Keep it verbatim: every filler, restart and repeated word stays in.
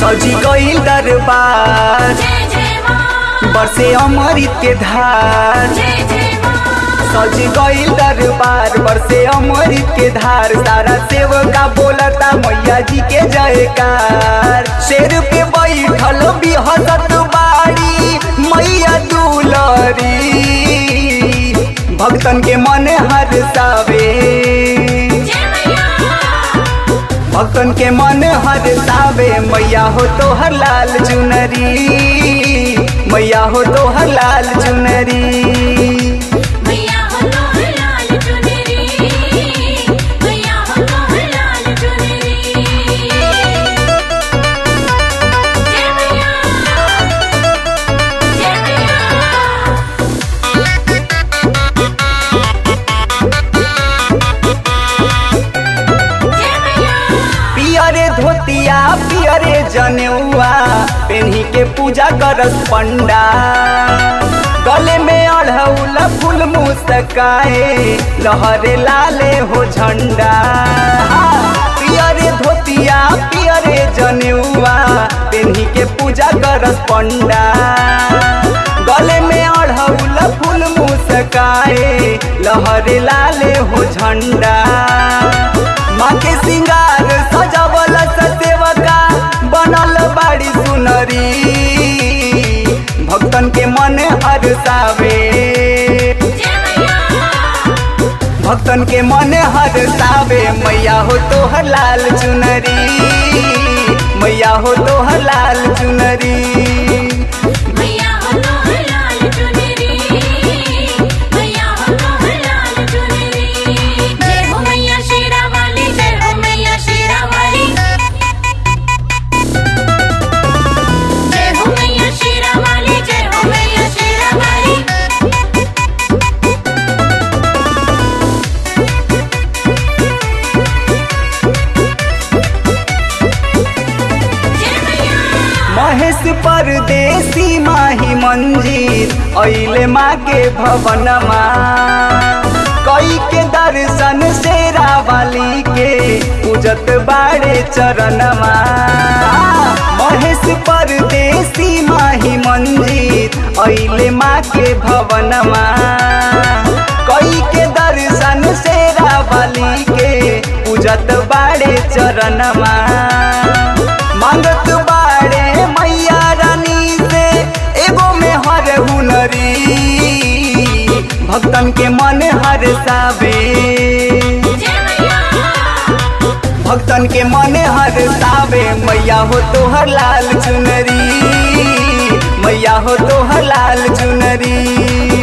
सजी गईल दरबार बरसे अमृत के धार। सजी गईल दरबार बरसे अमृत के धार। सारा सेवका बोलता मैया जी के जयकार। शेर पे बैठल भी हंसत बाड़ी मैया दुलरी। भक्तन के मन हर्षावे भक्तन के मन हर्षावे। मैया हो तो हर लाल चुनरी मैया हो तो हर लाल चुनरी। धोतिया पियरे जनेउआ पेन्ही के पूजा करस पंडा। गले में अढ़ौल फूल मुस्काए लहरे लाले हो झंडा। पियरे धोतिया पियरे जनेउआ पेन्ही के पूजा करस पंडा। गले में अढ़ौल फूल मुस्काए लहरे लाले हो झंडा। माँ के सिंगार सजावल सेवका बनल बाड़ी सुनरी। भक्तन के मन हर्षावे भक्तन के मन हर्षावे। मैया हो तो हर लाल चुनरी मैया हो तो हर लाल चुनरी। महेश परदेसी माही मंजीर अइले माँ के भवनमा। कई के दर्शन शेरा वाली के पूजत बाड़े चरणमा। महेश परदेसी माही मंजीर अइले माँ के भवनमा। कई के दर्शन शेरा वाली के पूजत बाड़े चरणमा। मांगत बाड़े मैया रानी से एगो में हर हुनरी। भक्तन के मन हर्षावे भक्तन के मन हर्षावे। मैया हो तो हर लाल चुनरी मैया हो तो हर लाल चुनरी।